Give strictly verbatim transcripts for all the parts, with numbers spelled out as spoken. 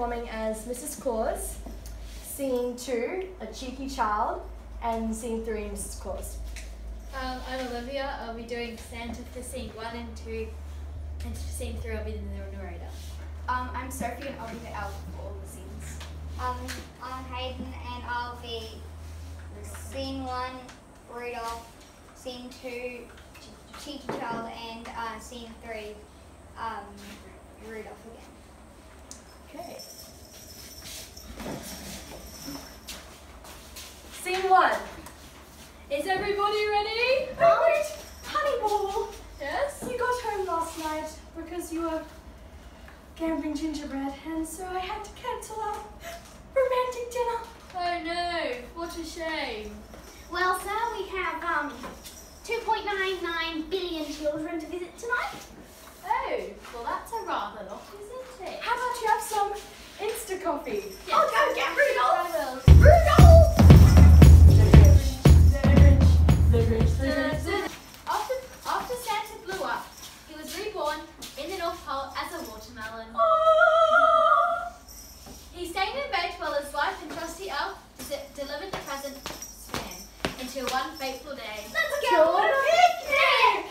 performing as Missus Claus, Scene two, A Cheeky Child, and Scene three, Missus Claus. Um, I'm Olivia. I'll be doing Santa for Scene one and two, and for Scene three I'll be the narrator. Um, I'm Sophie and I'll be the elf for all the scenes. Um, I'm Hayden and I'll be Scene one, Rudolph, Scene two, Cheeky Child, and uh, Scene three, um, Rudolph again. Okay. Scene one. Is everybody ready? Oh, wait, Honeyball. Yes? You got home last night because you were gambling gingerbread, and so I had to cancel our romantic dinner. Oh no, what a shame. Well, sir, we have um, two point nine nine billion children to visit tonight. Oh, well that's a rather lot, isn't it? How about you have some Insta coffee? Yes. Oh, go get Rudolph! I will. Rudolph! The Grinch, the Grinch, the Grinch, the Grinch. After, after Santa blew up, he was reborn in the North Pole as a watermelon. Oh! He stayed in bed while his wife and trusty elf de- delivered the presents for him until one fateful day. Let's go on a picnic!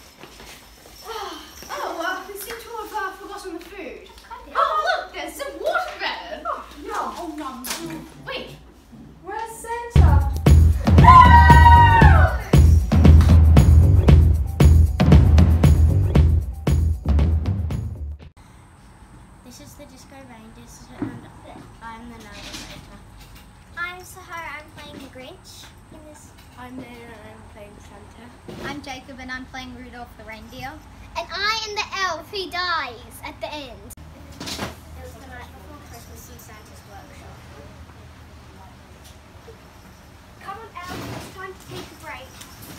Oh, well, we seem to have uh, forgotten the food. Oh, Look, there's some watermelon. Oh, no. Oh, no. Wait. Where's Santa? This is the Disco Rangers and I'm the narrator. I'm Sahara, I'm playing the Grinch in this. I'm Nana and I'm playing Santa. I'm Jacob and I'm playing Rudolph the reindeer. And I am the elf who dies at the end. It was the night before Christmas in Santa's workshop. Come on, elf, it's time to take a break.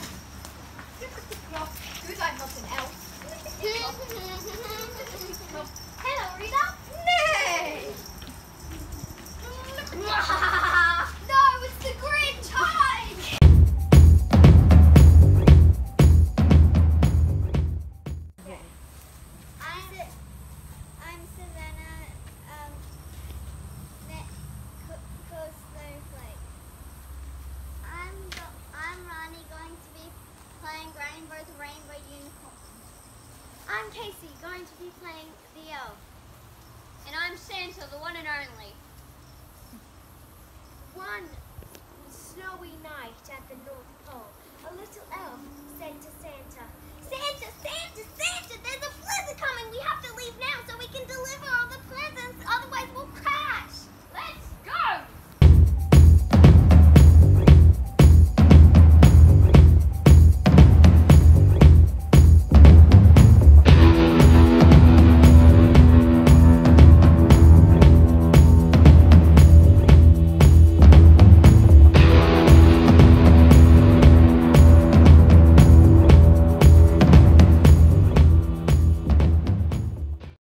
Who's I'm not an elf? Hello, Rudolph. Nay! No, it's the Grinch. Hide! I'm, I'm Savannah, um, called Snowflake. I'm, go I'm Rani, going to be playing Rainbow the Rainbow Unicorn. I'm Casey, going to be playing the elf. And I'm Santa, the one and only. One snowy night at the North Pole, a little elf said to Santa, Santa, Santa, Santa,